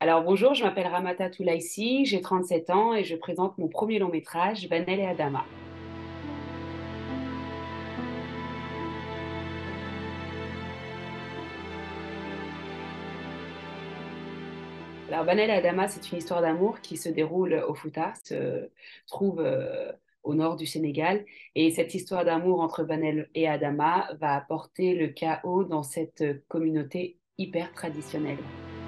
Alors bonjour, je m'appelle Ramata Toulaïsi, j'ai 37 ans et je présente mon premier long métrage, Banel et Adama. Alors Banel et Adama, c'est une histoire d'amour qui se déroule au Fouta, se trouve au nord du Sénégal. Et cette histoire d'amour entre Banel et Adama va apporter le chaos dans cette communauté hyper traditionnelle.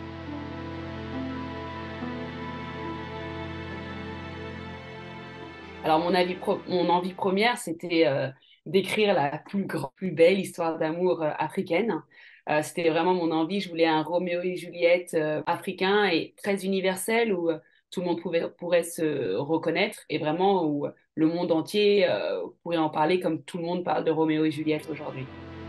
Alors, mon envie première, c'était d'écrire la plus belle histoire d'amour africaine. C'était vraiment mon envie. Je voulais un Roméo et Juliette africain et très universel où tout le monde pourrait se reconnaître et vraiment où le monde entier pourrait en parler comme tout le monde parle de Roméo et Juliette aujourd'hui.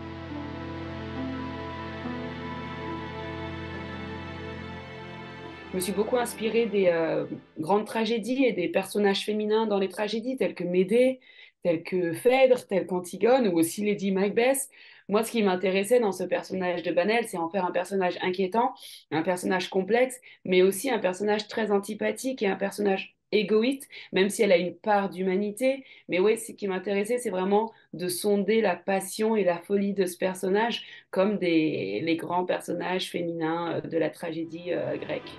Je me suis beaucoup inspirée des grandes tragédies et des personnages féminins dans les tragédies, tels que Médée, tels que Phèdre, tels qu'Antigone ou aussi Lady Macbeth. Moi, ce qui m'intéressait dans ce personnage de Banel, c'est en faire un personnage inquiétant, un personnage complexe, mais aussi un personnage très antipathique et un personnage égoïste, même si elle a une part d'humanité. Mais oui, ce qui m'intéressait, c'est vraiment de sonder la passion et la folie de ce personnage, comme les grands personnages féminins de la tragédie grecque.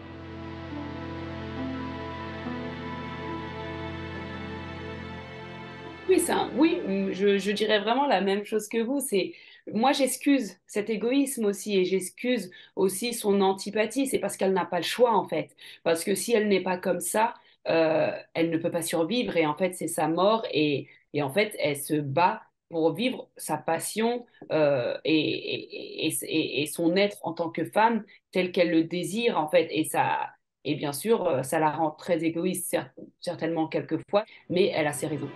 Oui, oui, je dirais vraiment la même chose que vous. C'est, moi, j'excuse cet égoïsme aussi et j'excuse aussi son antipathie. C'est parce qu'elle n'a pas le choix, en fait. Parce que si elle n'est pas comme ça, elle ne peut pas survivre et en fait, c'est sa mort et en fait, elle se bat pour vivre sa passion et son être en tant que femme tel qu'elle le désire, en fait. Et bien sûr, ça la rend très égoïste, certainement quelquefois, mais elle a ses raisons.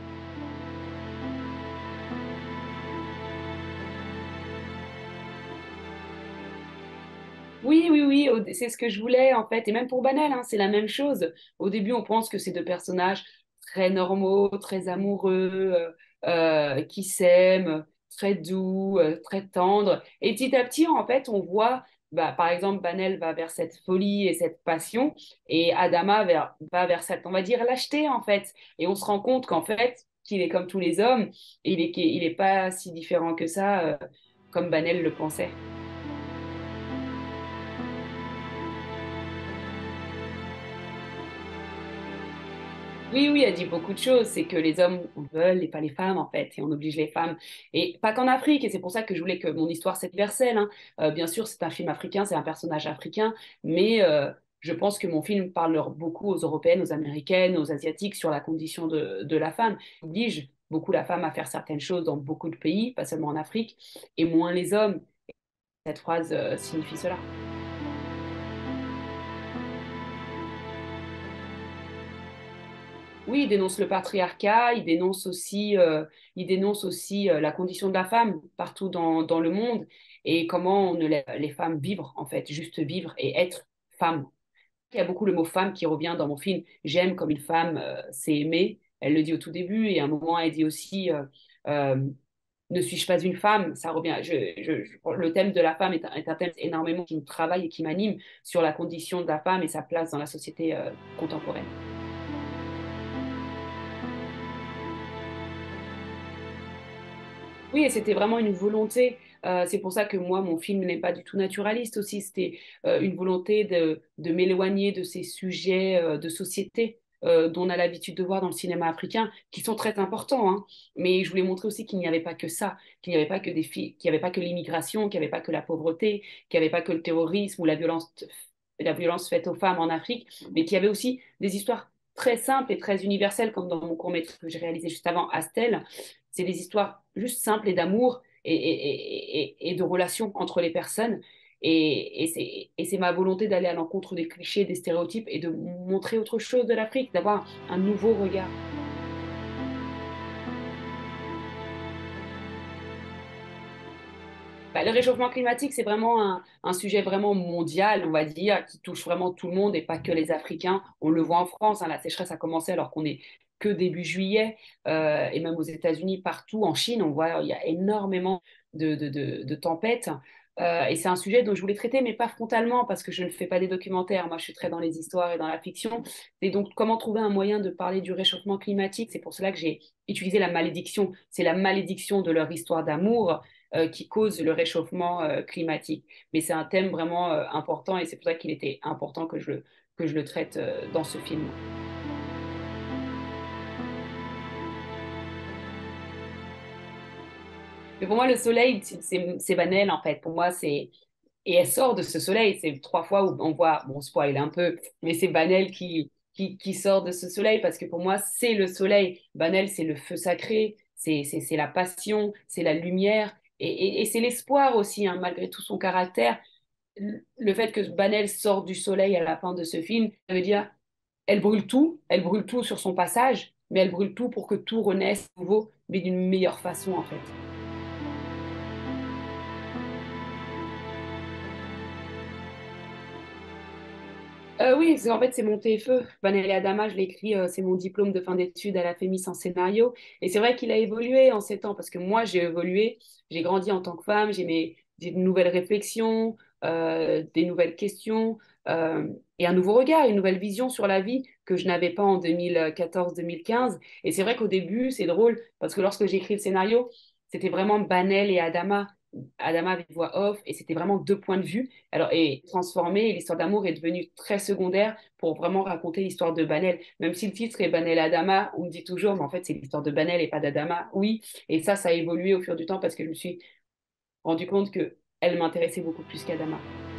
Oui, oui, oui, c'est ce que je voulais en fait, et même pour Banel, hein, c'est la même chose. Au début, on pense que c'est deux personnages très normaux, très amoureux, qui s'aiment, très doux, très tendres. Et petit à petit, en fait, on voit, bah, par exemple, Banel va vers cette folie et cette passion, et Adama va vers cette, on va dire, lâcheté en fait. Et on se rend compte qu'en fait, qu'il est comme tous les hommes, et il est pas si différent que ça, comme Banel le pensait. Oui, oui, elle dit beaucoup de choses. C'est que les hommes veulent et pas les femmes, en fait, et on oblige les femmes. Et pas qu'en Afrique, et c'est pour ça que je voulais que mon histoire soit universelle, hein. Bien sûr, c'est un film africain, c'est un personnage africain, mais je pense que mon film parle beaucoup aux Européennes, aux Américaines, aux Asiatiques sur la condition de la femme. On oblige beaucoup la femme à faire certaines choses dans beaucoup de pays, pas seulement en Afrique, et moins les hommes. Cette phrase signifie cela. Oui, il dénonce le patriarcat, il dénonce aussi la condition de la femme partout dans le monde et comment on ne laisse les femmes vivre, en fait, juste vivre et être femme. Il y a beaucoup le mot femme qui revient dans mon film. J'aime comme une femme sait aimer. Elle le dit au tout début et à un moment, elle dit aussi euh, ne suis-je pas une femme? Ça revient. Le thème de la femme est un thème énormément qui me travaille et qui m'anime sur la condition de la femme et sa place dans la société contemporaine. Oui, et c'était vraiment une volonté. C'est pour ça que moi, mon film n'est pas du tout naturaliste aussi. C'était une volonté de m'éloigner de ces sujets de société dont on a l'habitude de voir dans le cinéma africain, qui sont très importants, hein. Mais je voulais montrer aussi qu'il n'y avait pas que ça, qu'il n'y avait pas que des filles, qu'il n'y avait pas que l'immigration, qu'il n'y avait pas que la pauvreté, qu'il n'y avait pas que le terrorisme ou la violence faite aux femmes en Afrique, mais qu'il y avait aussi des histoires très simples et très universelles, comme dans mon court-métrage que j'ai réalisé juste avant, Astel. C'est des histoires juste simples et d'amour et de relations entre les personnes. Et c'est ma volonté d'aller à l'encontre des clichés, des stéréotypes et de montrer autre chose de l'Afrique, d'avoir un nouveau regard. Bah, le réchauffement climatique, c'est vraiment un sujet vraiment mondial, on va dire, qui touche vraiment tout le monde et pas que les Africains. On le voit en France, hein, la sécheresse a commencé alors qu'on est que début juillet, et même aux États-Unis, partout, en Chine, on voit il y a énormément de tempêtes. Et c'est un sujet dont je voulais traiter, mais pas frontalement, parce que je ne fais pas des documentaires. Moi, je suis très dans les histoires et dans la fiction. Et donc, comment trouver un moyen de parler du réchauffement climatique? C'est pour cela que j'ai utilisé la malédiction. C'est la malédiction de leur histoire d'amour qui cause le réchauffement climatique. Mais c'est un thème vraiment important et c'est pour ça qu'il était important que je le traite dans ce film. Mais pour moi, le soleil, c'est banal en fait. Pour moi, c'est. Et elle sort de ce soleil. C'est trois fois où on voit, bon, spoil un peu, mais c'est Banel qui sort de ce soleil parce que pour moi, c'est le soleil. Banel, c'est le feu sacré, c'est la passion, c'est la lumière et c'est l'espoir aussi, hein, malgré tout son caractère. Le fait que Banel sorte du soleil à la fin de ce film, ça veut dire elle brûle tout sur son passage, mais elle brûle tout pour que tout renaisse à nouveau, mais d'une meilleure façon en fait. Oui, en fait, c'est mon TFE. Vanelli Adama, je l'écris, c'est mon diplôme de fin d'études à la FEMIS en scénario. Et c'est vrai qu'il a évolué en 7 ans, parce que moi, j'ai évolué, j'ai grandi en tant que femme, des nouvelles réflexions, des nouvelles questions, et un nouveau regard, une nouvelle vision sur la vie que je n'avais pas en 2014-2015. Et c'est vrai qu'au début, c'est drôle, parce que lorsque j'ai écrit le scénario, c'était vraiment Banel et Adama. Adama avec voix off, et c'était vraiment deux points de vue. Alors, et transformé, et l'histoire d'amour est devenue très secondaire pour vraiment raconter l'histoire de Banel. Même si le titre est Banel Adama, on me dit toujours, mais en fait, c'est l'histoire de Banel et pas d'Adama. Oui, et ça a évolué au fur du temps parce que je me suis rendu compte que elle m'intéressait beaucoup plus qu'Adama.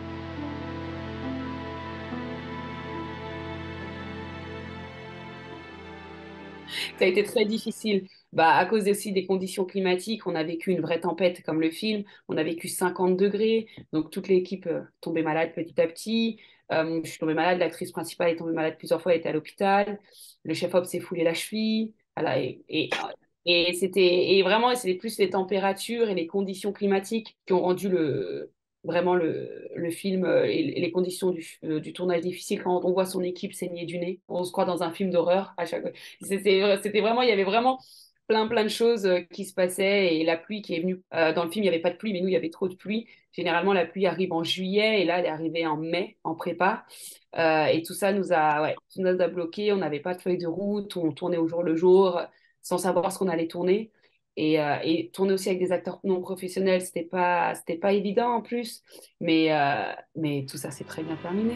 Ça a été très difficile. Bah, à cause aussi des conditions climatiques, on a vécu une vraie tempête comme le film. On a vécu 50 degrés. Donc, toute l'équipe tombait malade petit à petit. Je suis tombée malade. L'actrice principale est tombée malade plusieurs fois. Elle était à l'hôpital. Le chef-op s'est foulé la cheville. Voilà, et vraiment, c'était plus les températures et les conditions climatiques qui ont rendu vraiment le film et les conditions du tournage difficiles. Quand on voit son équipe saigner du nez, on se croit dans un film d'horreur à chaque fois. C'était vraiment, il y avait vraiment plein de choses qui se passaient et la pluie qui est venue. Dans le film, il n'y avait pas de pluie, mais nous, il y avait trop de pluie. Généralement, la pluie arrive en juillet et là, elle est arrivée en mai, en prépa. Et tout ça ouais, tout nous a bloqué. On n'avait pas de feuille de route, on tournait au jour le jour sans savoir ce qu'on allait tourner. Et tourner aussi avec des acteurs non professionnels, c'était pas évident en plus. Mais tout ça s'est très bien terminé.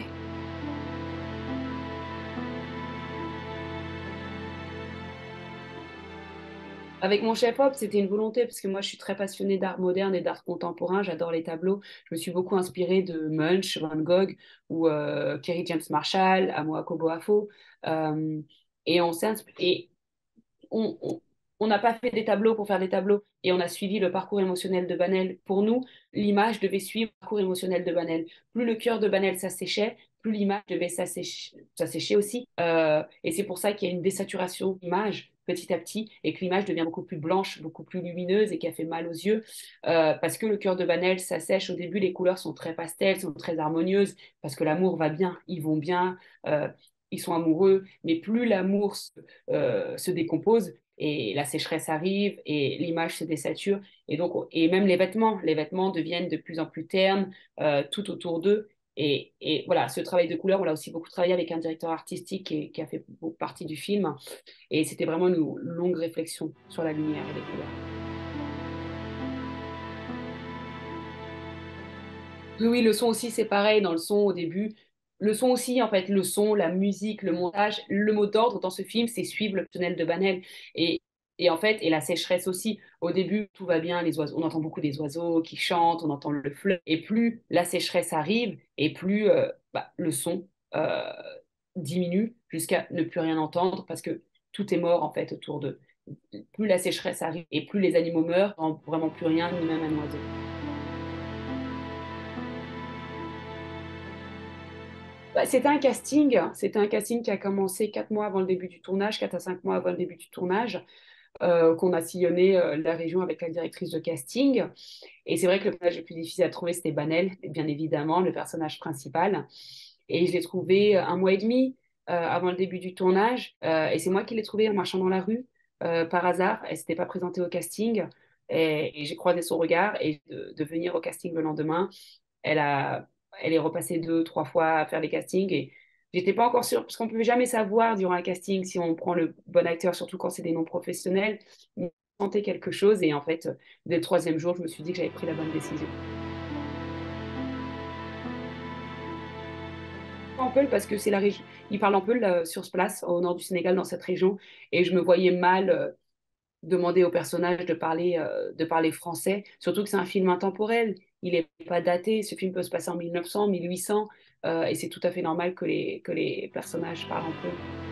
Avec mon chef-op, c'était une volonté parce que moi, je suis très passionnée d'art moderne et d'art contemporain. J'adore les tableaux. Je me suis beaucoup inspirée de Munch, Van Gogh ou Kerry James Marshall, Amo Akuboafo. Euh, et on, on- on n'a pas fait des tableaux pour faire des tableaux et on a suivi le parcours émotionnel de Banel. Pour nous, l'image devait suivre le parcours émotionnel de Banel. Plus le cœur de Banel s'asséchait, plus l'image devait s'assécher aussi. Et c'est pour ça qu'il y a une désaturation d'image petit à petit et que l'image devient beaucoup plus blanche, beaucoup plus lumineuse et qui a fait mal aux yeux parce que le cœur de Banel s'assèche. Au début, les couleurs sont très pastel, sont très harmonieuses parce que l'amour va bien, ils vont bien, ils sont amoureux, mais plus l'amour se décompose et la sécheresse arrive et l'image se désature et donc et même les vêtements deviennent de plus en plus ternes tout autour d'eux et voilà ce travail de couleur on l'a aussi beaucoup travaillé avec un directeur artistique qui a fait beaucoup partie du film et c'était vraiment une longue réflexion sur la lumière et les couleurs. Oui, oui, le son aussi, c'est pareil. Dans le son, au début, le son aussi, en fait, le son, la musique, le montage, le mot d'ordre dans ce film, c'est suivre le tunnel de Banel. Et, et en fait, et la sécheresse aussi. Au début, tout va bien, les oiseaux, on entend beaucoup des oiseaux qui chantent, on entend le fleuve. Et plus la sécheresse arrive, et plus le son euh, diminue jusqu'à ne plus rien entendre parce que tout est mort, en fait, autour d'eux. Plus la sécheresse arrive et plus les animaux meurent, on n'entend vraiment plus rien, ni même un oiseau. Bah, c'était un casting qui a commencé 4 mois avant le début du tournage, 4 à 5 mois avant le début du tournage, qu'on a sillonné la région avec la directrice de casting. Et c'est vrai que le personnage le plus difficile à trouver, c'était Banel, bien évidemment, le personnage principal. Et je l'ai trouvé 1 mois et demi avant le début du tournage. Et c'est moi qui l'ai trouvé en marchant dans la rue par hasard. Elle s'était pas présentée au casting. Et j'ai croisé son regard et de venir au casting le lendemain, elle a, elle est repassée deux, trois fois à faire les castings et j'étais pas encore sûre, parce qu'on peut jamais savoir durant un casting si on prend le bon acteur, surtout quand c'est des non professionnels. Mais je sentais quelque chose et en fait, dès le troisième jour, je me suis dit que j'avais pris la bonne décision. En Peul parce que c'est la région, il parle en Peul sur ce place au nord du Sénégal dans cette région et je me voyais mal demander au personnage de parler français, surtout que c'est un film intemporel, il n'est pas daté, ce film peut se passer en 1900, 1800 et c'est tout à fait normal que les personnages parlent en Peul.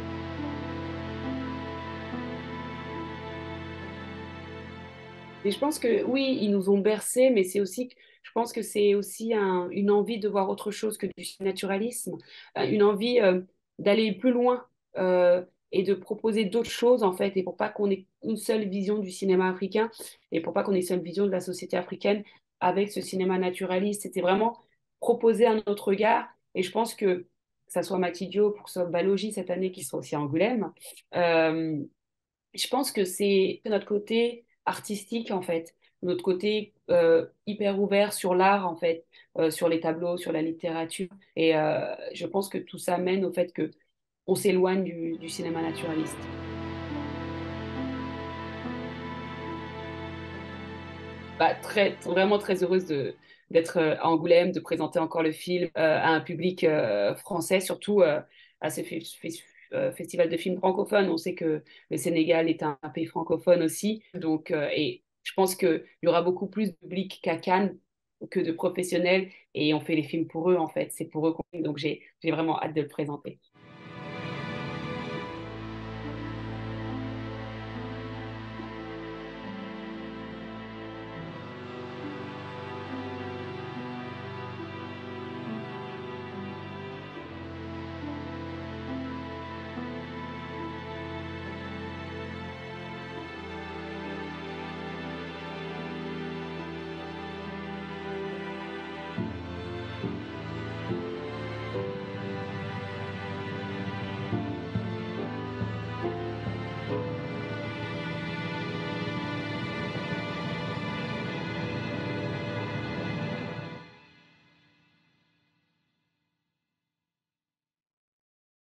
Et je pense que oui, ils nous ont bercés, mais c'est aussi, je pense que c'est aussi une envie de voir autre chose que du naturalisme, une envie d'aller plus loin et de proposer d'autres choses en fait, et pour pas qu'on ait une seule vision du cinéma africain, et pour pas qu'on ait une seule vision de la société africaine avec ce cinéma naturaliste. C'était vraiment proposer un autre regard, et je pense que ça soit Matidio, pour que ce soit Balogi cette année qui sera aussi à Angoulême, euh, je pense que c'est notre côté artistique, en fait, notre côté hyper ouvert sur l'art, en fait, sur les tableaux, sur la littérature. Et je pense que tout ça mène au fait que on s'éloigne du cinéma naturaliste. Bah, vraiment très heureuse d'être à Angoulême, de présenter encore le film à un public français, surtout à ce festival de films francophones. On sait que le Sénégal est un pays francophone aussi, donc et je pense qu'il y aura beaucoup plus de public qu'à Cannes que de professionnels, et on fait les films pour eux en fait, c'est pour eux qu'on fait. Donc j'ai vraiment hâte de le présenter.